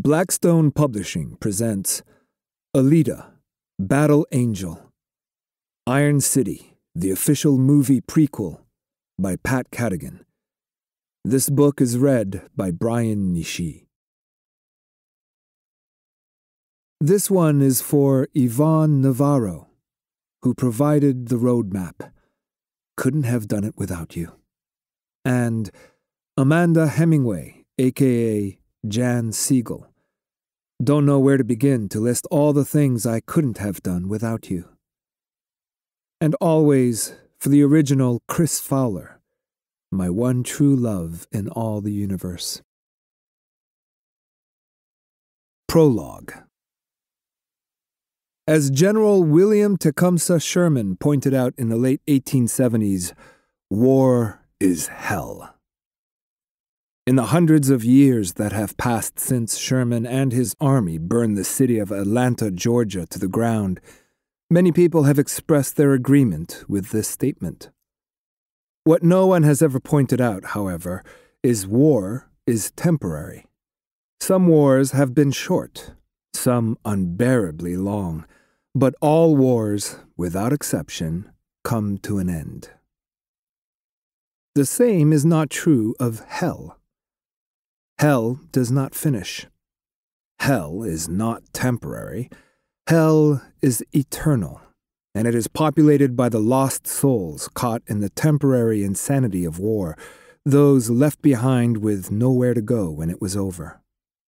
Blackstone Publishing presents Alita, Battle Angel, Iron City, the official movie prequel by Pat Cadigan. This book is read by Brian Nishii. This one is for Yvonne Navarro, who provided the roadmap. Couldn't have done it without you. And Amanda Hemingway, a.k.a. Jan Siegel. Don't know where to begin to list all the things I couldn't have done without you. And always, for the original Chris Fowler, my one true love in all the universe. Prologue. As General William Tecumseh Sherman pointed out in the late 1870s, war is hell. In the hundreds of years that have passed since Sherman and his army burned the city of Atlanta, Georgia, to the ground, many people have expressed their agreement with this statement. What no one has ever pointed out, however, is war is temporary. Some wars have been short, some unbearably long, but all wars, without exception, come to an end. The same is not true of hell. Hell does not finish. Hell is not temporary. Hell is eternal, and it is populated by the lost souls caught in the temporary insanity of war, those left behind with nowhere to go when it was over.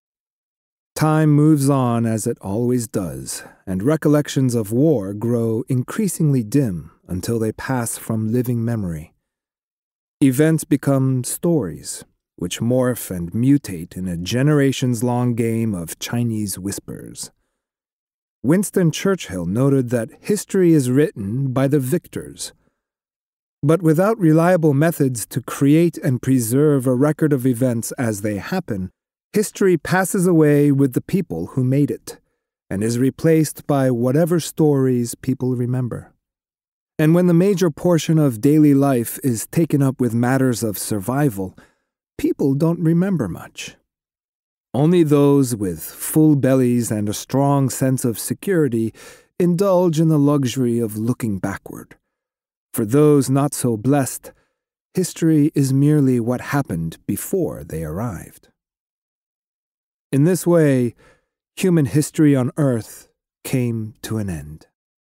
Time moves on as it always does, and recollections of war grow increasingly dim until they pass from living memory. Events become stories, which morph and mutate in a generations-long game of Chinese whispers. Winston Churchill noted that history is written by the victors. But without reliable methods to create and preserve a record of events as they happen, history passes away with the people who made it, and is replaced by whatever stories people remember. And when the major portion of daily life is taken up with matters of survival, people don't remember much. Only those with full bellies and a strong sense of security indulge in the luxury of looking backward. For those not so blessed, history is merely what happened before they arrived. In this way, human history on Earth came to an end.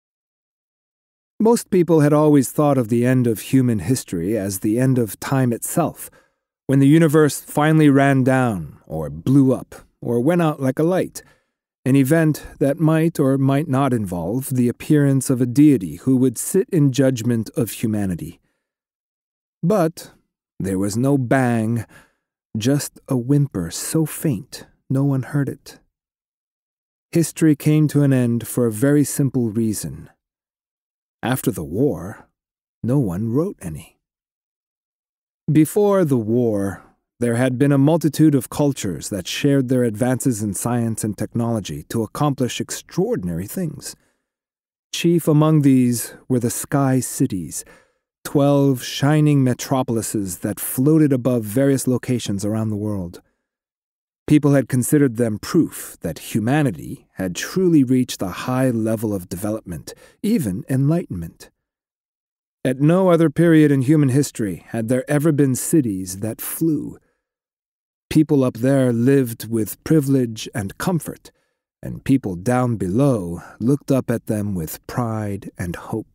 Most people had always thought of the end of human history as the end of time itself, when the universe finally ran down, or blew up, or went out like a light, an event that might or might not involve the appearance of a deity who would sit in judgment of humanity. But there was no bang, just a whimper so faint no one heard it. History came to an end for a very simple reason. After the war, no one wrote any. Before the war, there had been a multitude of cultures that shared their advances in science and technology to accomplish extraordinary things. Chief among these were the Sky Cities, 12 shining metropolises that floated above various locations around the world. People had considered them proof that humanity had truly reached a high level of development, even enlightenment. At no other period in human history had there ever been cities that flew. People up there lived with privilege and comfort, and people down below looked up at them with pride and hope.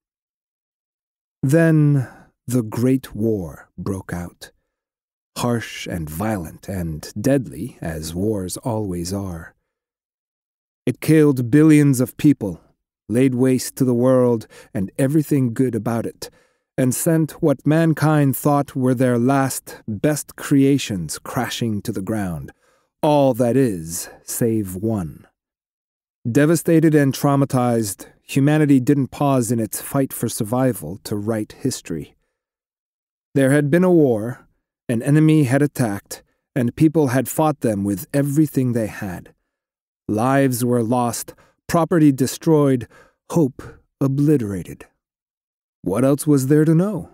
Then the Great War broke out, harsh and violent and deadly, as wars always are. It killed billions of people, laid waste to the world and everything good about it, and sent what mankind thought were their last, best creations crashing to the ground, all that is, save one. Devastated and traumatized, humanity didn't pause in its fight for survival to write history. There had been a war, an enemy had attacked, and people had fought them with everything they had. Lives were lost, property destroyed, hope obliterated. What else was there to know?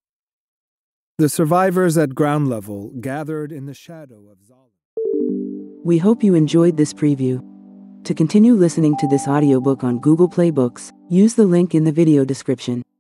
The survivors at ground level gathered in the shadow of Zala. We hope you enjoyed this preview. To continue listening to this audiobook on Google Play Books, use the link in the video description.